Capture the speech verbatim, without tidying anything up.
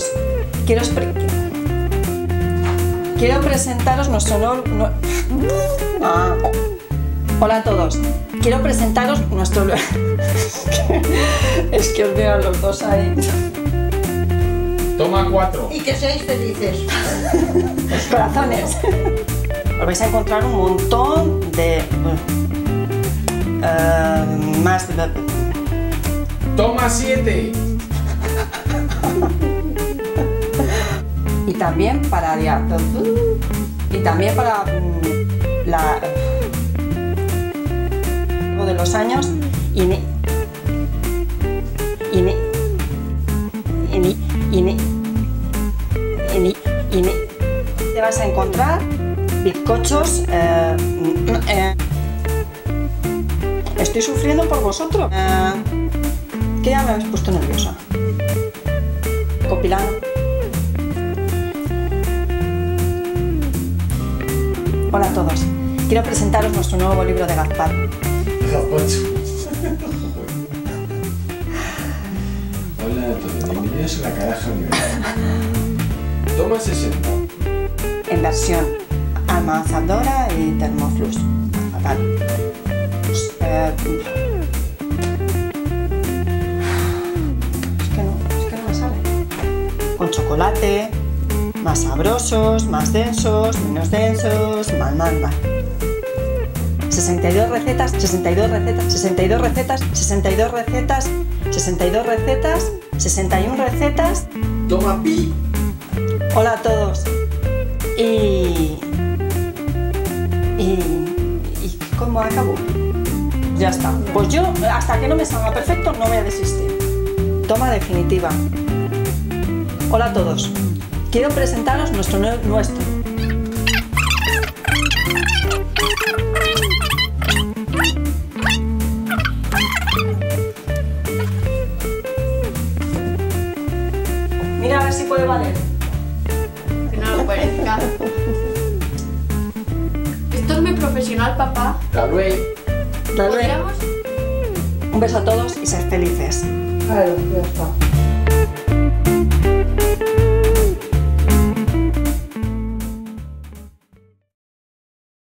todos, quiero, quiero presentaros nuestro nuevo... No, ah. Hola a todos, quiero presentaros nuestro... Es que os veo a los dos ahí. Toma cuatro. Y que seáis felices. Corazones. Os vais a encontrar un montón de... Uh, más... De... Toma siete. Y también para... Y también para... La... de los años y ni... Y ni... Y ni... Y ni... Y ni... Y ni... Te vas a encontrar bizcochos... Eh, eh, estoy sufriendo por vosotros. Eh, que ya me habéis puesto nerviosa. Compilando. Hola a todos. Quiero presentaros nuestro nuevo libro de Gaspar. Hola a todos, bienvenidos a la Caraja Universal. Toma sesenta. En versión avanzadora y termoflux. Fatal. Pues, eh, es que no, es que no me sale. Con chocolate, más sabrosos, más densos, menos densos, mal, mal, mal. sesenta y dos recetas, sesenta y dos recetas, sesenta y dos recetas, sesenta y dos recetas, sesenta y dos recetas, sesenta y una recetas. Toma pi. Hola a todos. Y... Y... ¿Y cómo acabó? Ya está. Pues yo, hasta que no me salga perfecto, no voy a desistir. Toma definitiva. Hola a todos. Quiero presentaros nuestro... nuestro. Mira a ver si puede valer. Que no lo parezca. Esto es muy profesional, papá. Tal vez. Dale. ¿Podríamos? Un beso a todos y sed felices. Claro, ya está.